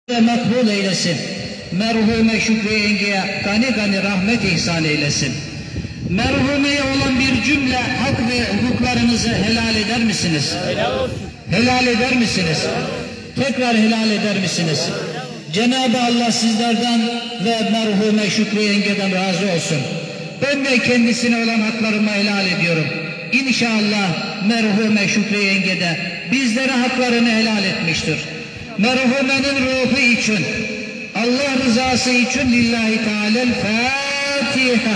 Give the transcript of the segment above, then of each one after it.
makbul eylesin. Merhume Şükrü yengeye gani gani rahmet ihsan eylesin. Merhumeye olan bir cümle hak ve hukuklarınızı helal eder misiniz? Helal olsun. Helal eder misiniz? Tekrar helal eder misiniz? Cenab-ı Allah sizlerden ve merhume Şükrü yengeden razı olsun. Ben de kendisine olan haklarımı helal ediyorum. İnşallah merhume Şükrü yenge de bizlere haklarını helal etmiştir. Merhumenin ruhu için, Allah rızası için lillahi teala'l-Fatiha.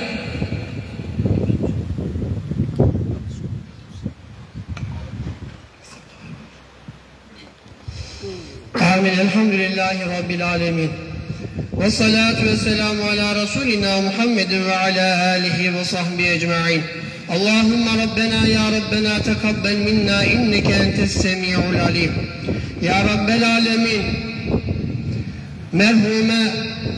Amin. Elhamdülillahi Rabbil alemin. Ve salatu ve selamu ala Resulina Muhammedin ve ala alihi ve sahbihi ecma'in. Allahümme Rabbena ya Rabbena tekabbel minna inneke entes semi'ul alim. Ya Rabbel alemin. Merhume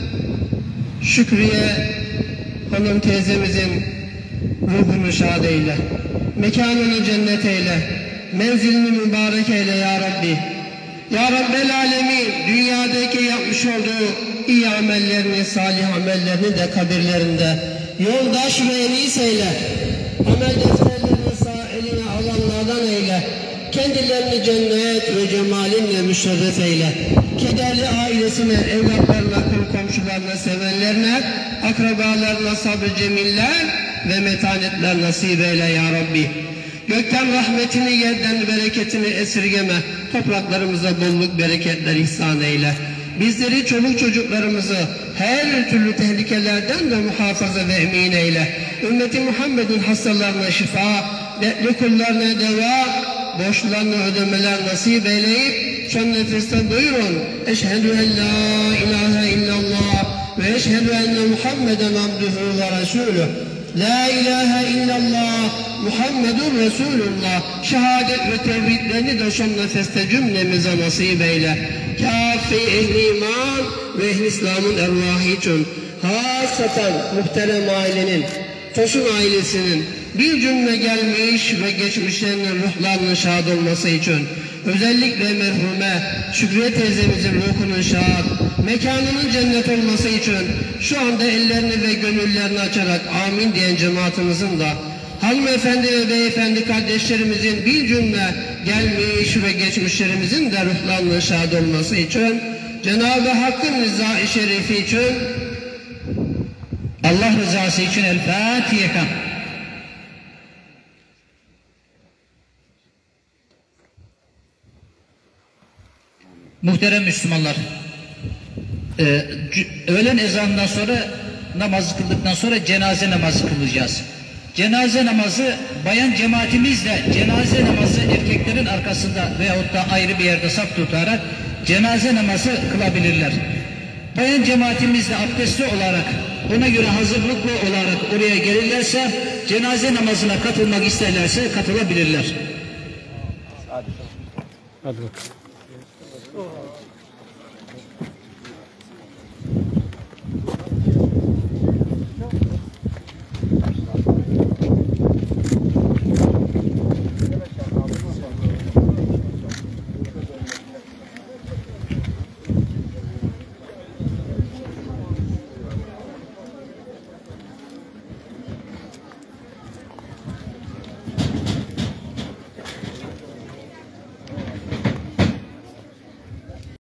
Şükriye hanım teyzemizin ruhunu şad eyle. Mekanını cennet eyle. Menzilini mübarek eyle ya Rabbi. Ya Rabbel alemin, dünyadaki yapmış olduğu iyi amellerini, salih amellerini de kabirlerinde yoldaş ve enis eyle. Amel defterlerini sağ eline alanlardan eyle. Kendilerini cennet ve cemalinle müşerref eyle. Kederli ailesine, evlatlarına, komşularına, sevenlerine, akrabalarına sabır cemiller ve metanetler nasip eyle ya Rabbi. Gökten rahmetini, yerden bereketini esirgeme, topraklarımıza bolluk bereketler ihsan eyle. Bizleri, çoluk çocuklarımızı her türlü tehlikelerden de muhafaza ve emin eyle. Ümmeti Muhammed'in hastalarına şifa, dertli kullarına deva, borçlarına ödemeler nasip eyleyip son nefeste buyurun. Eşhedü en la ilahe illallah ve eşhedü enne Muhammeden abduhu ve resulüh. La ilahe illallah Muhammedun Resulullah. Şehadet ve tevhidlerini de son nefeste cümlemize nasip eyle. Kâfi ehli iman ve ehli İslam'ın ervahı için hasaten muhterem ailenin, Tosun ailesinin bir cümle gelmiş ve geçmişlerinin ruhlarının şad olması için, özellikle merhume Şükriye teyzemizin ruhunun şad, mekanının cennet olması için şu anda ellerini ve gönüllerini açarak amin diyen cemaatimizin de hanımefendi ve beyefendi kardeşlerimizin bir cümle gelmiş ve geçmişlerimizin de ruhlarının şad olması için, Cenab-ı Hakk'ın rızası şerifi için, Allah rızası için El Fatiha. Muhterem Müslümanlar, öğlen ezanından sonra namaz kıldıktan sonra cenaze namazı kılacağız. Cenaze namazı bayan cemaatimizle cenaze namazı erkeklerin arkasında veyahut da ayrı bir yerde saf tutarak cenaze namazı kılabilirler. Bayan cemaatimizle abdestli olarak, ona göre hazırlıklı olarak oraya gelirlerse, cenaze namazına katılmak isterlerse katılabilirler. Hadi bakalım.